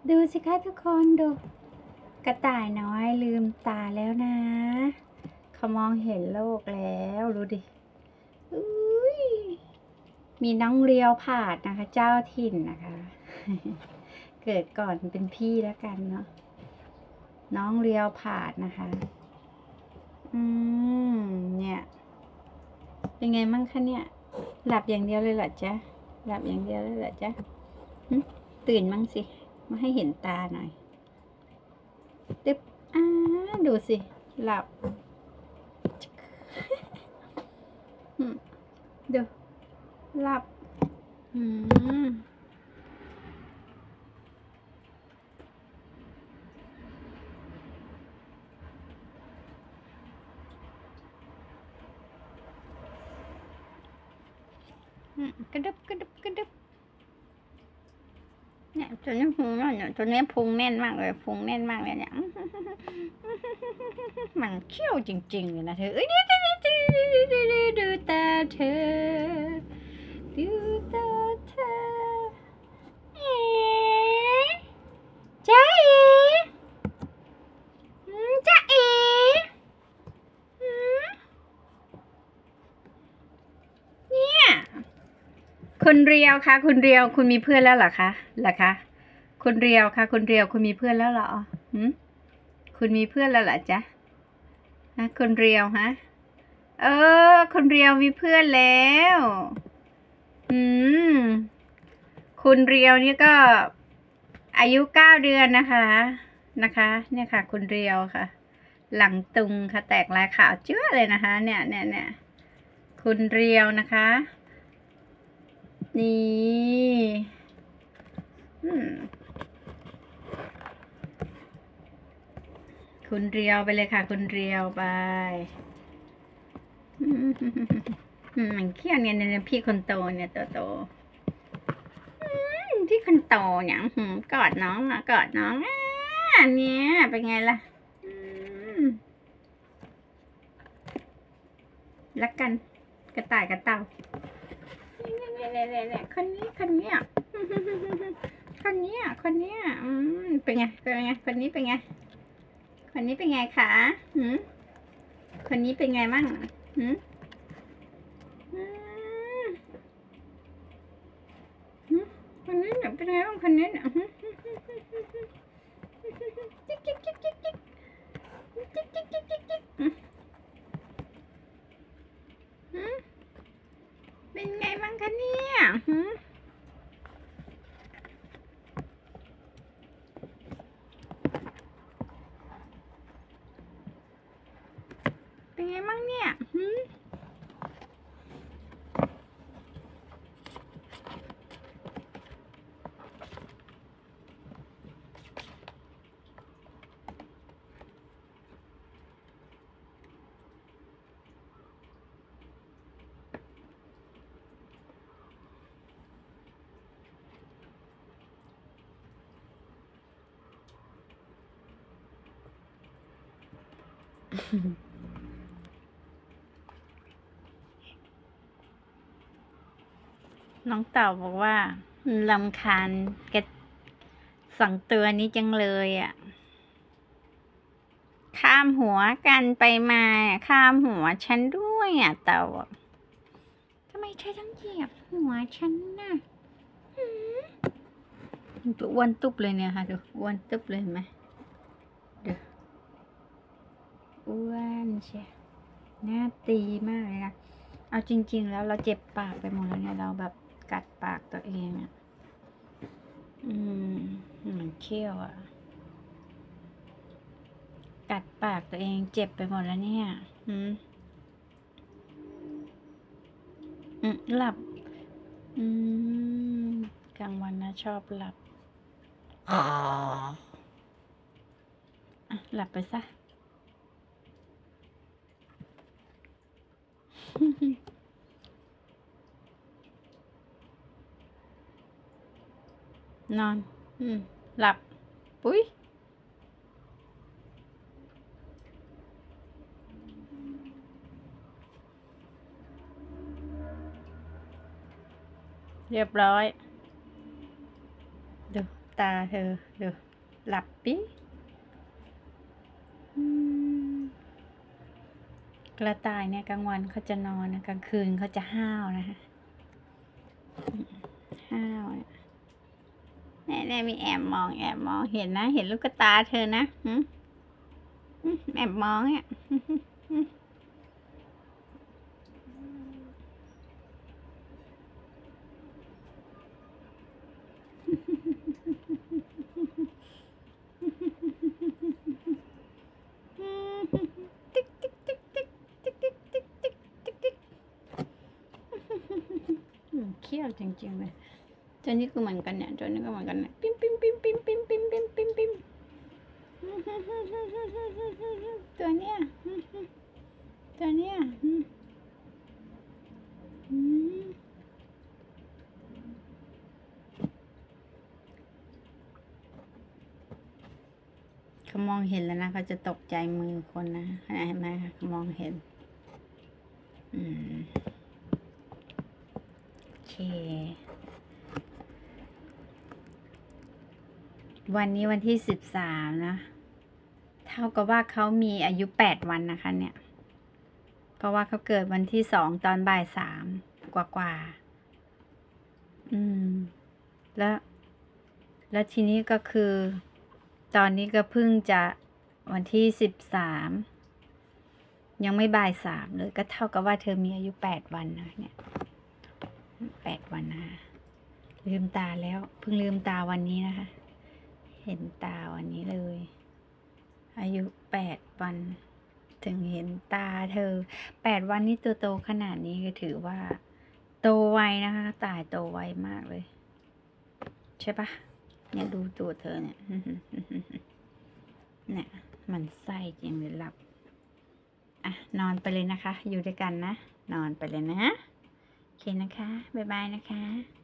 ดูสิคะทุกคนดูกระต่ายน้อยลืมตาแล้วนะเขามองเห็นโลกแล้วดูดิอุ้ยมีน้องเรียวผาดนะคะ เจ้าถิ่นนะคะ เกิดก่อนเป็นพี่แล้วกันเนาะน้องเรียวผาดนะคะเนี่ยเป็นไงมั่งคะเนี่ยหลับอย่างเดียวเลยเหรอจ๊ะหลับอย่างเดียวเลยเหรอจ๊ะตื่นมั่งสิมาให้เห็นตาหน่อยตึ๊บดูสิหลับดูหลับกระดึบกระดึบกระดึบเนี่ยตัวนี้พุงเนี่ยตัวนี้พุงแน่นมากเลยพุงแน่นมากเลยเนี่ยมันเขี้ยวจริงๆเลยนะเธอดูตาเธอดูตาเธอจ๊ะจ๊ะเนี่ยคุณเรียวคะคุณเรียวคุณมีเพื่อนแล้วเหรอคะคุณเรียวคะคุณเรียวคุณมีเพื่อนแล้วเหรอคุณมีเพื่อนแล้วเหรอจ๊ะคุณเรียวฮะคุณเรียวมีเพื่อนแล้วคุณเรียวนี่ก็อายุ9 เดือนนะคะเนี่ยค่ะคุณเรียวค่ะหลังตุงค่ะแตกลายขาวเจื้อเลยนะคะเนี่ยคุณเรียวนะคะนี่คุณเรียวไปเลยค่ะคุณเรียวไปมันเขี้ยวเนี่ยพี่คนโตเนี่ยโตพี่คนโตเนี่ยกอดน้องกอดน้องเนี่ยเป็นไงล่ะรักกันกระต่ายกระเต่าเนี่ยคนนี้เป็นไงคนนี้เป็นไงคะคนนี้เป็นไงมั่งคนนี้เนี่ยเป็นไงบ้างคนนี้เนี่ยเป็นไงบ้างคะเนี่ยเป็นไงบ้างเนี่ยน้องเต่าบอกว่าลำคาญแก2 ตัวนี้จังเลยอ่ะข้ามหัวกันไปมาข้ามหัวฉันด้วยอ่ะเต่าทำไมเธอต้องเหยียบหัวฉันน่ะตัวอ้วนตุ๊บเลยเนี่ยค่ะดูอ้วนตุ๊บเลยเห็นไหมดูอ้วนเชียน่าตีมากเลยนะเอาจริงๆแล้วเราเจ็บปากไปหมดแล้วเนี่ยเราแบบกัดปากตัวเองอ่ะมันเขี้ยวอ่ะกัดปากตัวเองเจ็บไปหมดแล้วเนี่ยหลับกลางวันนะชอบหลับหลับไปซะนอนหลับปุ้ยเรียบร้อยดูตาเธอเดี๋ยวหลับปิ๊กระต่ายเนี่ยกลางวันเขาจะนอนนะกลางคืนเขาจะห้าวนะคะห้าวเนี่ยมีแอบมองเห็นนะเห็นลูกกระตาเธอนะแอบมองเนี่ยเขี้ยวจริงๆเลยตัวนี้ก็เหมือนกันเนี่ยตัวนี้ก็เหมือนกันเนี่ยปิ๊มปิ๊มปิ๊มปิ๊มปิ๊มปิ๊มปิ๊มปิ๊มปิ๊มตัวเนี้ยเขามองเห็นแล้วนะเขาจะตกใจมือคนนะเห็นไหมคะเขามองเห็นโอเควันนี้วันที่13นะเท่ากับว่าเขามีอายุ8 วันนะคะเนี่ยเพราะว่าเขาเกิดวันที่2ตอนบ่าย3กว่าแล้วทีนี้ก็คือตอนนี้ก็เพิ่งจะวันที่13ยังไม่บ่าย3เลยก็เท่ากับว่าเธอมีอายุ8 วันนะเนี่ย8 วันนะลืมตาแล้วเพิ่งลืมตาวันนี้นะคะเห็นตาวันนี้เลยอายุ8 วันถึงเห็นตาเธอ8 วันนี้ตัวโตขนาดนี้ก็ถือว่าโตไวนะคะตายโตไวมากเลยใช่ปะเนี่ยดูตัวเธอเนี่ยเนี่ยมันไส้จริงเลยหลับนอนไปเลยนะคะอยู่ด้วยกันนะนอนไปเลยนะโอเคนะคะบ๊ายบายนะคะ